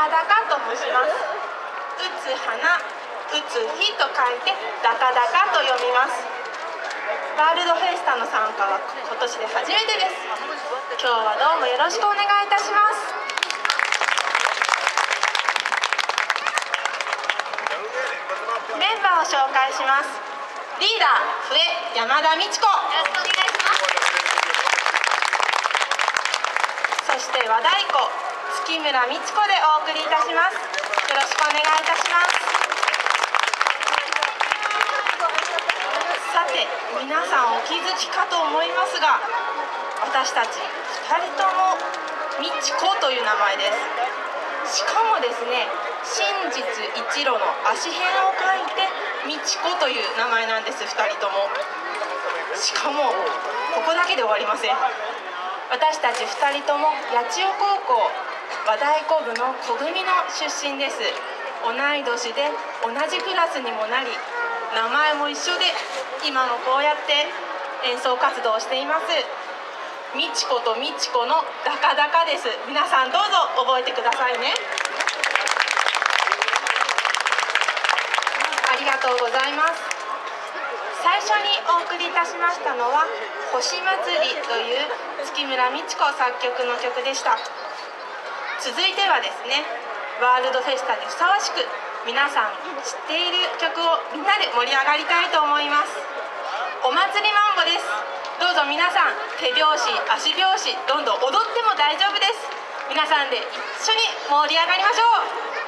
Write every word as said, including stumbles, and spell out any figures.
かだかと申します。打つ花、打つ日と書いてだかだかと読みます。ワールドフェスタの参加は今年で初めてです。今日はどうもよろしくお願いいたします。メンバーを紹介します。リーダー、笛山田美智子。よろしくお願いします。そして和太鼓、月村美智子でお送りいたします。よろしくお願いいたします。さて、皆さんお気づきかと思いますが、私たちふたりとも美智子という名前です。しかもですね、真実一路の足辺を書いて美智子という名前なんです、ふたりとも。しかもここだけで終わりません。私たちふたりとも八千代高校和太鼓部の小組の出身です。同い年で同じクラスにもなり、名前も一緒で今もこうやって演奏活動をしています。美智子と美智子のだかだかです。皆さんどうぞ覚えてくださいね。ありがとうございます。最初にお送りいたしましたのは星祭りという月村美智子作曲の曲でした。続いてはですね、ワールドフェスタにふさわしく皆さん知っている曲をみんなで盛り上がりたいと思います。お祭りマンボです。どうぞ皆さん手拍子足拍子どんどん踊っても大丈夫です。皆さんで一緒に盛り上がりましょう。